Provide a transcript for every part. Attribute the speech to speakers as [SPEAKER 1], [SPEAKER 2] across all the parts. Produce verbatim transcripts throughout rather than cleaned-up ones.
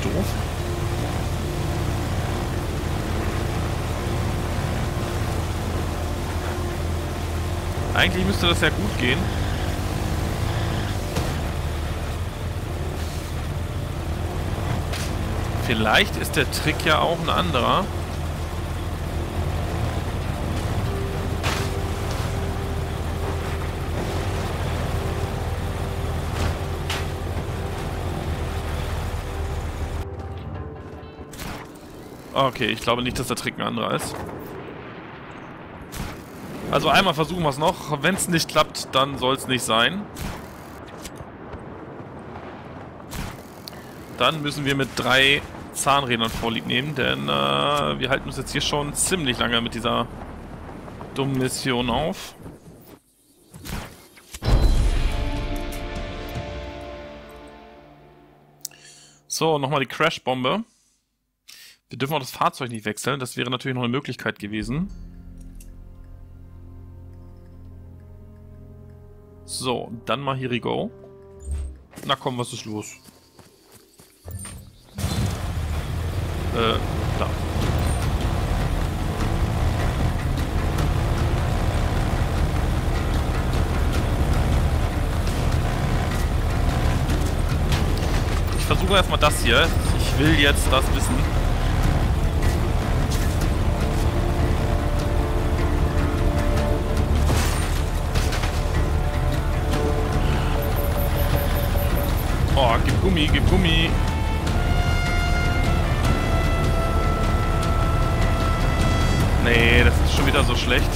[SPEAKER 1] doof. Eigentlich müsste das ja gut gehen. Vielleicht ist der Trick ja auch ein anderer. Okay, ich glaube nicht, dass der Trick ein anderer ist. Also einmal versuchen wir es noch. Wenn es nicht klappt, dann soll es nicht sein. Dann müssen wir mit drei Zahnrädern Vorlieb nehmen, denn äh, wir halten uns jetzt hier schon ziemlich lange mit dieser dummen Mission auf. So, nochmal die Crashbombe. Wir dürfen auch das Fahrzeug nicht wechseln, das wäre natürlich noch eine Möglichkeit gewesen. So, dann mal here we go. Na komm, was ist los? Äh, da. Ich versuche erstmal das hier. Ich will jetzt das wissen. Oh, gib Gummi, gib Gummi. Nee, das ist schon wieder so schlecht.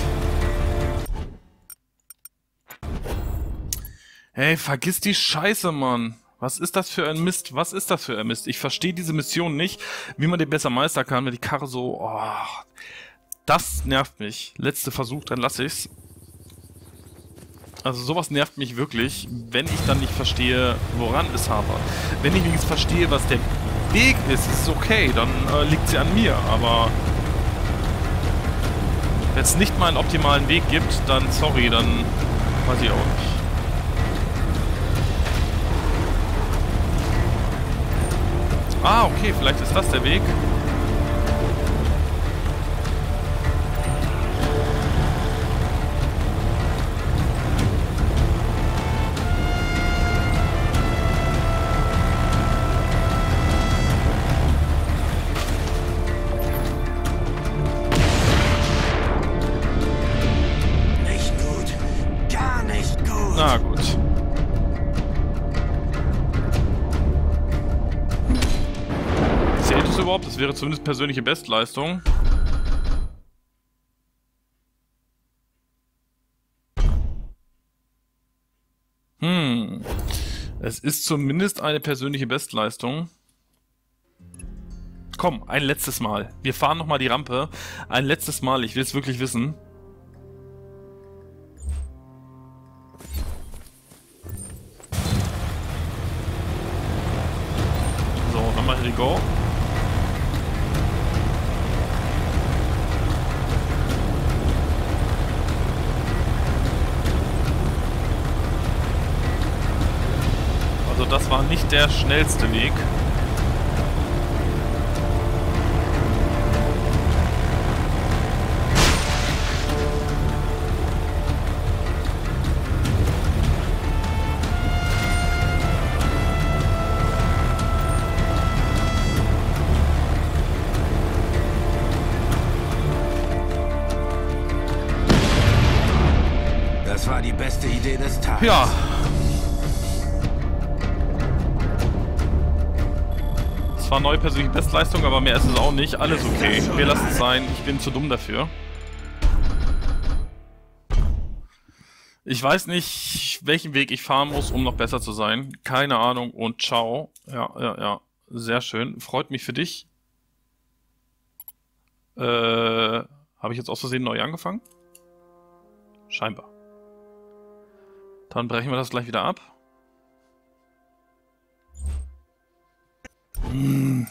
[SPEAKER 1] Hey, vergiss die Scheiße, Mann. Was ist das für ein Mist? Was ist das für ein Mist? Ich verstehe diese Mission nicht, wie man den besser meistern kann, wenn die Karre so... Oh, das nervt mich. Letzter Versuch, dann lasse ich's. Also sowas nervt mich wirklich, wenn ich dann nicht verstehe, woran es hapert. Wenn ich wenigstens verstehe, was der Weg ist, ist es okay, dann äh, liegt sie an mir. Aber wenn es nicht mal einen optimalen Weg gibt, dann sorry, dann weiß ich auch nicht. Ah, okay, vielleicht ist das der Weg. Na gut. Zählt es überhaupt? Das wäre zumindest persönliche Bestleistung. Hm. Es ist zumindest eine persönliche Bestleistung. Komm, ein letztes Mal. Wir fahren nochmal die Rampe. Ein letztes Mal. Ich will es wirklich wissen. Here we go. Also das war nicht der schnellste Weg.
[SPEAKER 2] Das war die beste Idee des Tages.
[SPEAKER 1] Ja. Es war neue persönliche Bestleistung, aber mehr ist es auch nicht. Alles okay. Wir lassen es sein. Ich bin zu dumm dafür. Ich weiß nicht, welchen Weg ich fahren muss, um noch besser zu sein. Keine Ahnung und ciao. Ja, ja, ja. Sehr schön. Freut mich für dich. Äh, habe ich jetzt aus Versehen neu angefangen? Scheinbar. Dann brechen wir das gleich wieder ab. Hm.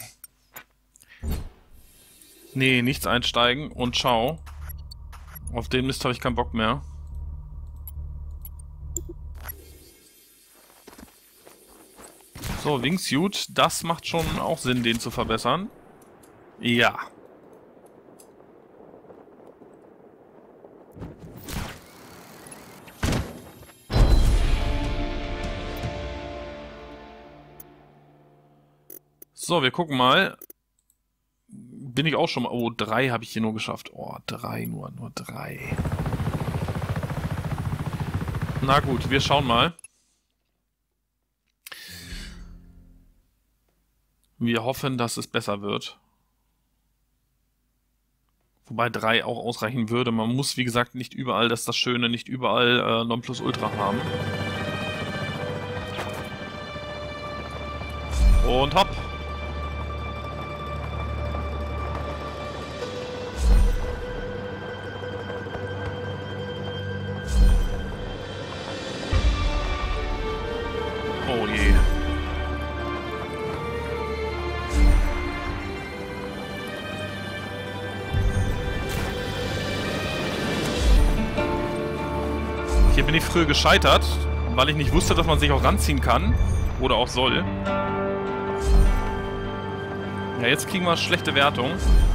[SPEAKER 1] Nee, nichts einsteigen und ciao. Auf den Mist habe ich keinen Bock mehr. So, Wingsuit, das macht schon auch Sinn, den zu verbessern. Ja. So, wir gucken mal. Bin ich auch schon mal... Oh, drei habe ich hier nur geschafft. Oh, drei nur, nur drei. Na gut, wir schauen mal. Wir hoffen, dass es besser wird. Wobei drei auch ausreichen würde. Man muss, wie gesagt, nicht überall, das ist das Schöne, nicht überall äh, Nonplusultra haben. Und hopp. Oh je. Hier bin ich früher gescheitert, weil ich nicht wusste, dass man sich auch ranziehen kann. Oder auch soll. Ja, jetzt kriegen wir schlechte Wertung.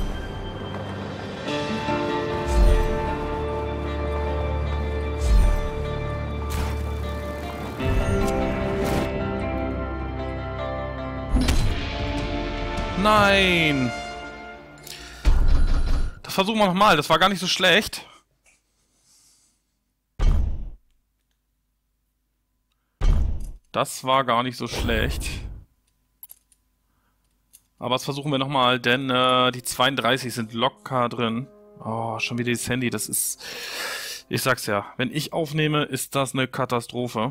[SPEAKER 1] Nein! Das versuchen wir nochmal, das war gar nicht so schlecht. Das war gar nicht so schlecht. Aber das versuchen wir nochmal, denn äh, die zweiunddreißig sind locker drin. Oh, schon wieder das Handy, das ist... Ich sag's ja, wenn ich aufnehme, ist das eine Katastrophe.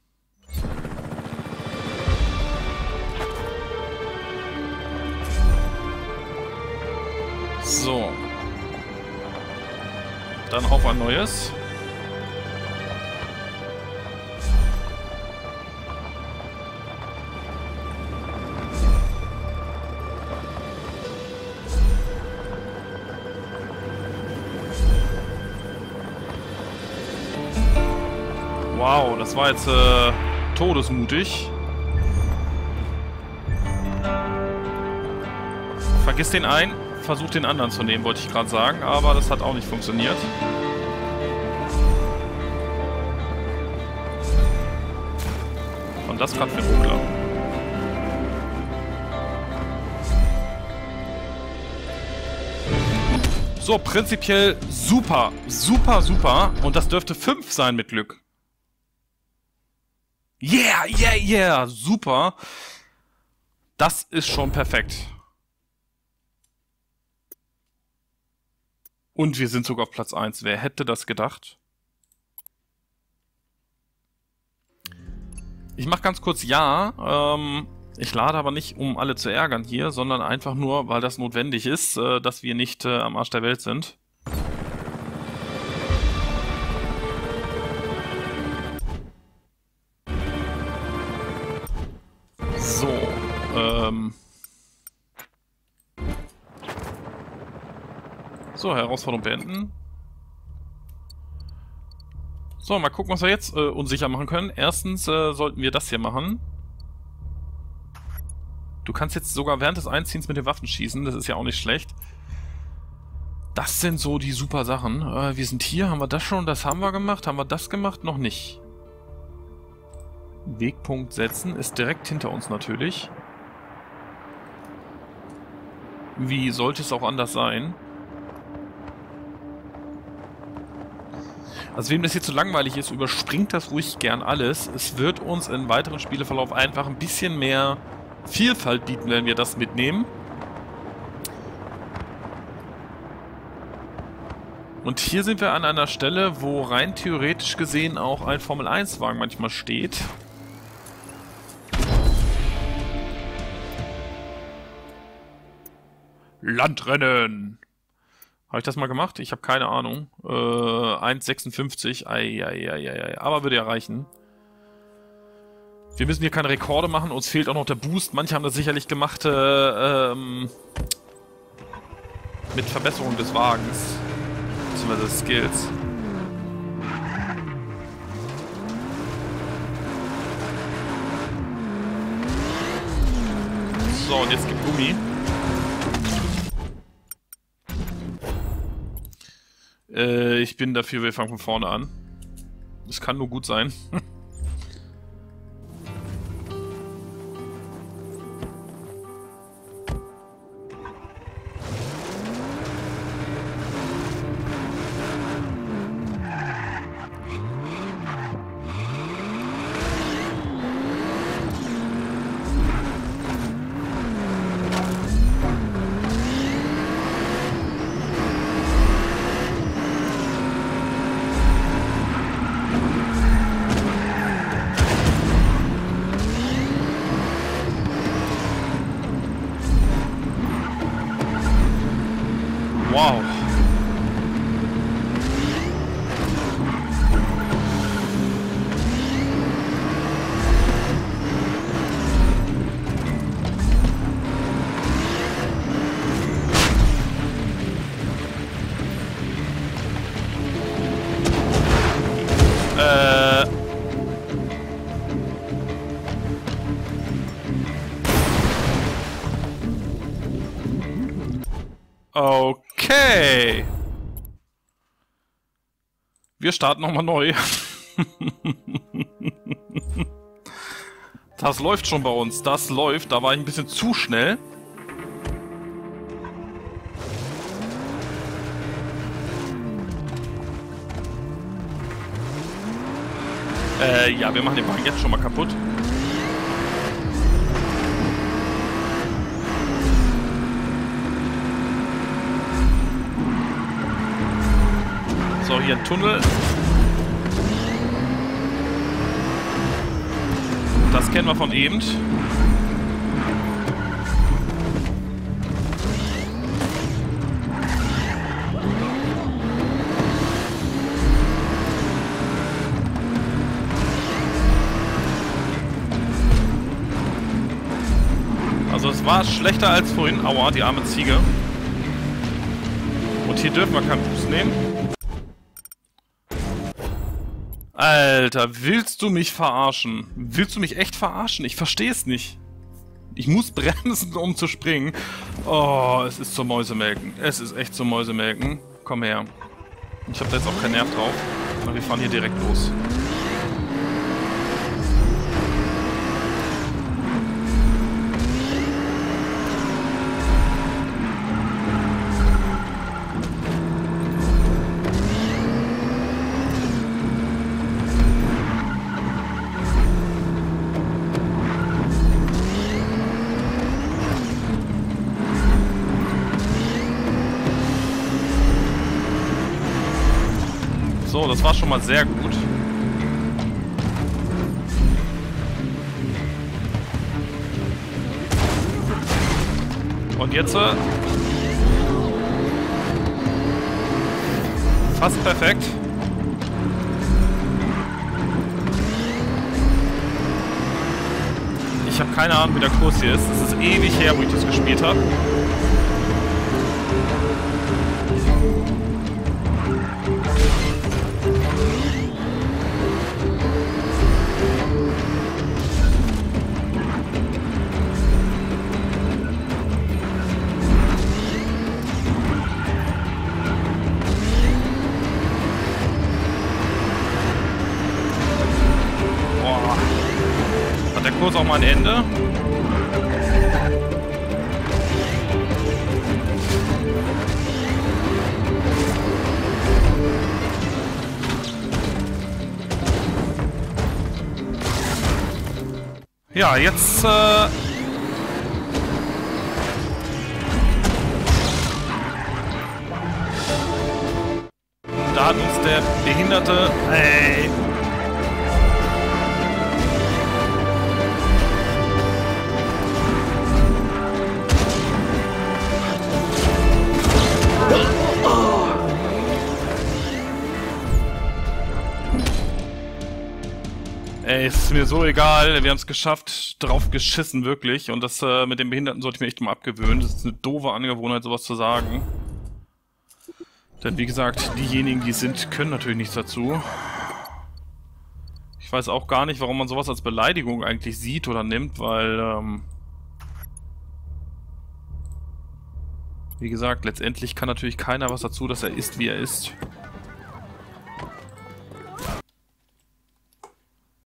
[SPEAKER 1] So. Dann auf ein neues. Wow, das war jetzt äh, todesmutig. Vergiss den einen, versuch den anderen zu nehmen, wollte ich gerade sagen, aber das hat auch nicht funktioniert. Und das gerade für Ruckler. So, prinzipiell super, super, super. Und das dürfte fünf sein mit Glück. Yeah, yeah, yeah, super. Das ist schon perfekt. Und wir sind sogar auf Platz eins. Wer hätte das gedacht? Ich mache ganz kurz ja. Ähm, ich lade aber nicht, um alle zu ärgern hier, sondern einfach nur, weil das notwendig ist, äh, dass wir nicht äh, am Arsch der Welt sind. So, ähm... So, Herausforderung beenden. So, mal gucken, was wir jetzt äh, unsicher machen können. Erstens äh, sollten wir das hier machen. Du kannst jetzt sogar während des Einziehens mit den Waffen schießen, das ist ja auch nicht schlecht. Das sind so die super Sachen. Äh, wir sind hier, haben wir das schon, das haben wir gemacht, haben wir das gemacht? Noch nicht. Wegpunkt setzen, ist direkt hinter uns natürlich. Wie sollte es auch anders sein? Also wem das hier zu langweilig ist, überspringt das ruhig gern alles. Es wird uns im weiteren Spieleverlauf einfach ein bisschen mehr Vielfalt bieten, wenn wir das mitnehmen. Und hier sind wir an einer Stelle, wo rein theoretisch gesehen auch ein Formel eins Wagen manchmal steht. Landrennen! Habe ich das mal gemacht? Ich habe keine Ahnung. Äh, eins sechsundfünfzig. Eieieiei. Aber würde ja reichen. Wir müssen hier keine Rekorde machen. Uns fehlt auch noch der Boost. Manche haben das sicherlich gemacht äh, ähm, mit Verbesserung des Wagens. Beziehungsweise des Skills. So, und jetzt gibt Gummi. Äh, ich bin dafür, wir fangen von vorne an. Das kann nur gut sein. Wow. Äh... Okay. Wir starten nochmal neu. Das läuft schon bei uns. Das läuft. Da war ich ein bisschen zu schnell. Äh, ja, wir machen den Wagen jetzt schon mal kaputt. So, hier ein Tunnel. Das kennen wir von eben. Also es war schlechter als vorhin. Aua, die arme Ziege. Und hier dürfen wir keinen Boost nehmen. Alter, willst du mich verarschen? Willst du mich echt verarschen? Ich verstehe es nicht. Ich muss bremsen, um zu springen. Oh, es ist zum Mäusemelken. Es ist echt zum Mäusemelken. Komm her. Ich habe da jetzt auch keinen Nerv drauf. Aber wir fahren hier direkt los. So, das war schon mal sehr gut. Und jetzt äh, fast perfekt. Ich habe keine Ahnung, wie der Kurs hier ist. Es ist ewig her, wo ich das gespielt habe. Der Kurs auch mal ein Ende. Ja, jetzt äh da hat uns der Behinderte ey. Ey, ist mir so egal, wir haben es geschafft, drauf geschissen, wirklich. Und das äh, mit dem Behinderten sollte ich mir echt mal abgewöhnen. Das ist eine doofe Angewohnheit, sowas zu sagen. Denn wie gesagt, diejenigen, die es sind, können natürlich nichts dazu. Ich weiß auch gar nicht, warum man sowas als Beleidigung eigentlich sieht oder nimmt, weil, ähm... Wie gesagt, letztendlich kann natürlich keiner was dazu, dass er ist, wie er ist.